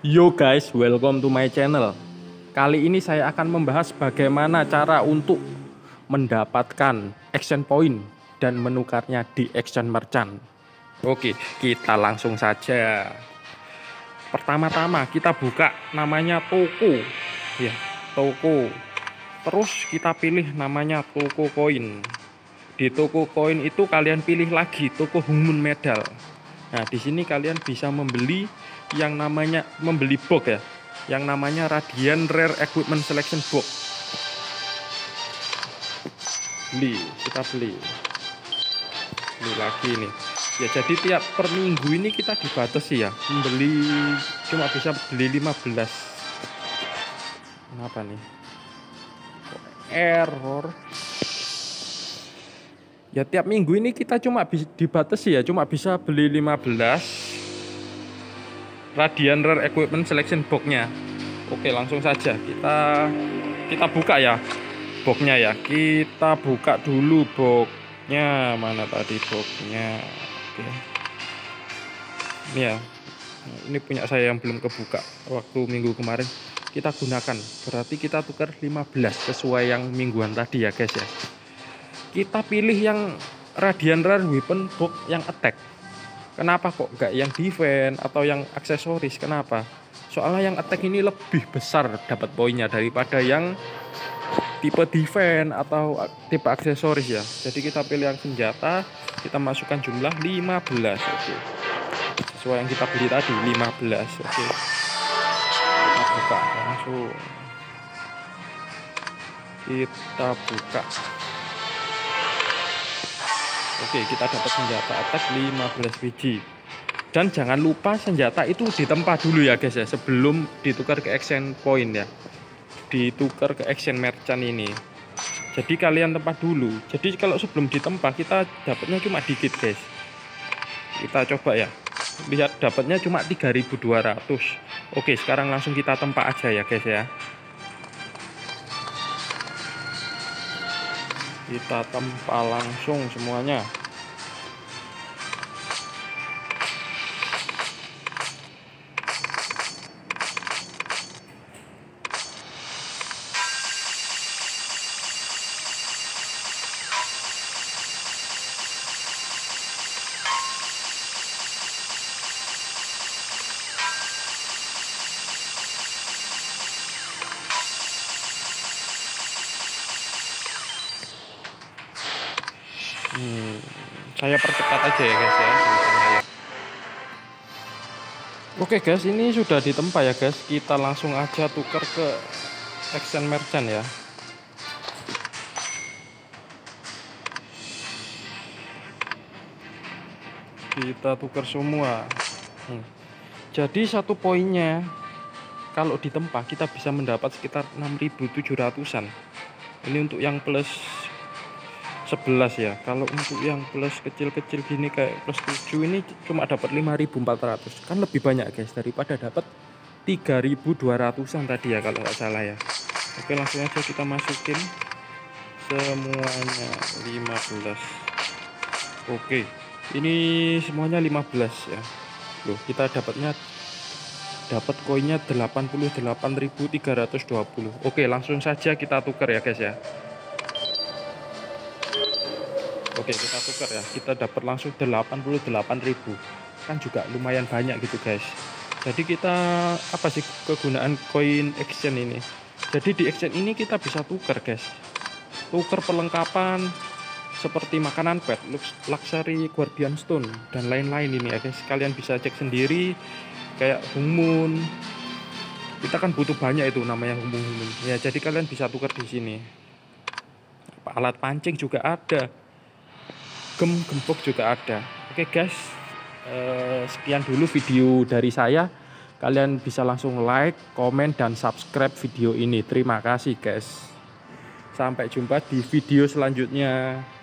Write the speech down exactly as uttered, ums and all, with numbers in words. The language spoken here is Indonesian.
Yo guys, welcome to my channel. Kali ini saya akan membahas bagaimana cara untuk mendapatkan action point dan menukarnya di action merchant. Oke, kita langsung saja. Pertama-tama kita buka namanya toko. Ya, toko. Terus kita pilih namanya toko koin. Di toko koin itu kalian pilih lagi toko Humun Medal. Nah, di sini kalian bisa membeli yang namanya membeli box ya, yang namanya Radiant Rare Equipment Selection Box. Beli, kita beli. Beli lagi nih. Ya, jadi tiap per minggu ini kita dibatasi ya, membeli cuma bisa beli lima belas. Kenapa nih? Error. Ya, tiap minggu ini kita cuma dibatasi ya, cuma bisa beli lima belas Radiant Rare Equipment Selection Box-nya. Oke, langsung saja kita kita buka ya box-nya ya. Kita buka dulu box-nya. Mana tadi box-nya? Oke. Ini ya. Ini punya saya yang belum kebuka waktu minggu kemarin. Kita gunakan. Berarti kita tukar lima belas sesuai yang mingguan tadi ya, guys ya. Kita pilih yang Radiant Rare Weapon Box yang attack. Kenapa kok nggak yang defense atau yang aksesoris? Kenapa? Soalnya yang attack ini lebih besar dapat poinnya daripada yang tipe defense atau tipe aksesoris ya. Jadi kita pilih yang senjata, kita masukkan jumlah lima belas. Oke. Sesuai yang kita beli tadi lima belas. Oke. Kita buka langsung. Kita buka. Oke, kita dapat senjata attack lima belas biji. Dan jangan lupa senjata itu ditempa dulu ya guys ya, sebelum ditukar ke action point ya. Ditukar ke action merchant ini. Jadi kalian tempat dulu. Jadi kalau sebelum ditempa kita dapatnya cuma dikit guys. Kita coba ya. Lihat dapatnya cuma tiga ribu dua ratus. Oke, sekarang langsung kita tempa aja ya guys ya. Kita tempa langsung semuanya. Hmm, saya percepat aja ya guys ya. Oke guys, ini sudah ditempa ya guys. Kita langsung aja tukar ke action merchant ya. Kita tukar semua. Hmm. Jadi satu poinnya kalau ditempa kita bisa mendapat sekitar enam ribu tujuh ratusan. Ini untuk yang plus sebelas ya. Kalau untuk yang plus kecil-kecil gini kayak plus tujuh ini cuma dapat lima ribu empat ratus. Kan lebih banyak guys daripada dapat tiga ribu dua ratusan tadi ya kalau nggak salah ya. Oke, langsung aja kita masukin semuanya lima belas. Oke, ini semuanya lima belas ya. Loh, kita dapatnya dapat koinnya delapan puluh delapan ribu tiga ratus dua puluh. Oke, langsung saja kita tukar ya guys ya. Oke, kita tukar ya. Kita dapat langsung delapan puluh delapan ribu. Kan juga lumayan banyak gitu guys. Jadi kita apa sih kegunaan koin action ini? Jadi di action ini kita bisa tukar guys. Tukar perlengkapan seperti makanan pet, luxury guardian stone dan lain-lain ini ya guys. Kalian bisa cek sendiri kayak humun. Kita kan butuh banyak itu namanya humun-humun. Ya, jadi kalian bisa tukar di sini. Alat pancing juga ada. Gem gembok juga ada. Oke guys, eh, sekian dulu video dari saya. Kalian bisa langsung like, komen, dan subscribe video ini. Terima kasih guys. Sampai jumpa di video selanjutnya.